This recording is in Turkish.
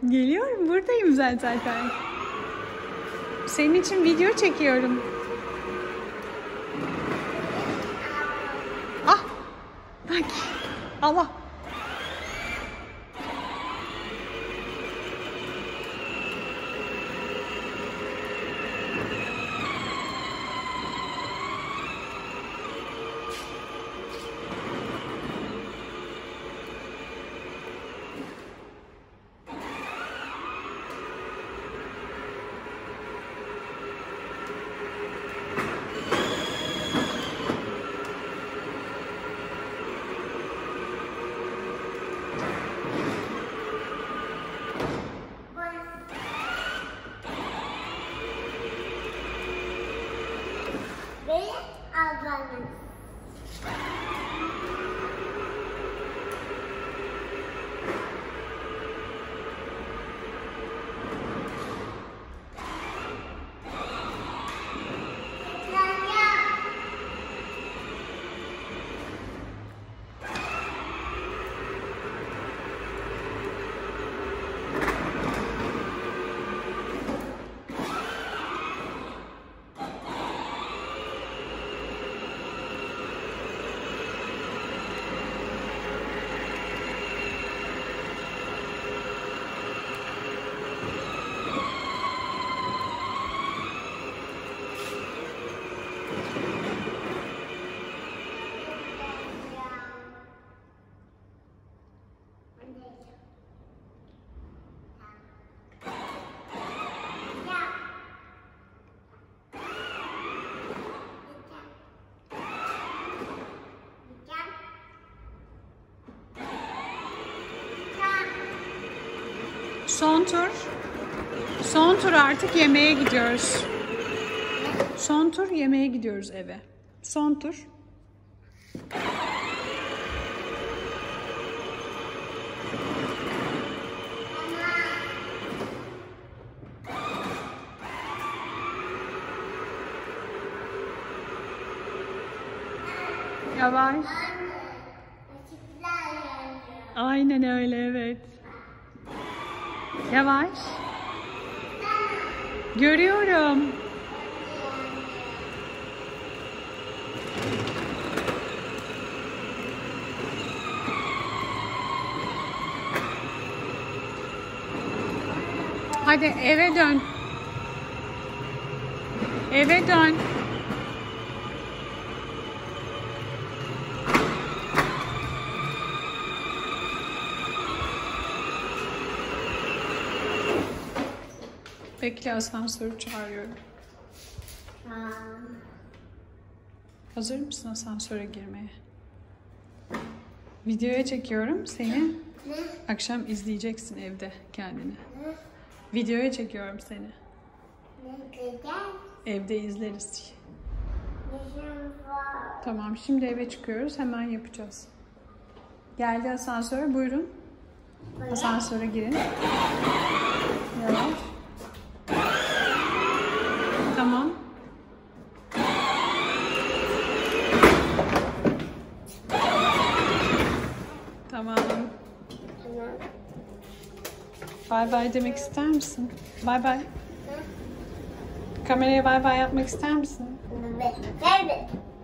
Geliyorum, buradayım zaten. Senin için video çekiyorum. Ah! Bak. Allah. Ve ablanın. Son tur. Son tur, artık yemeğe gidiyoruz. Son tur, yemeğe gidiyoruz eve. Son tur. Yavaş. Aynen öyle, evet. Yavaş. Görüyorum. Hadi eve dön. Eve dön. Bekle, asansörü çağırıyorum. Hazır mısın asansöre girmeye? Videoya çekiyorum seni. Ne? Akşam izleyeceksin evde kendini. Videoya çekiyorum seni. Ne güzel. Evde izleriz. Yaşam var. Tamam, şimdi eve çıkıyoruz. Hemen yapacağız. Geldi asansör. Buyurun. Asansöre girin. Yavaş. Tamam. Tamam. Tamam. Bay bay demek ister misin? Bay bay. Kameraya bay bay yapmak ister misin? Evet.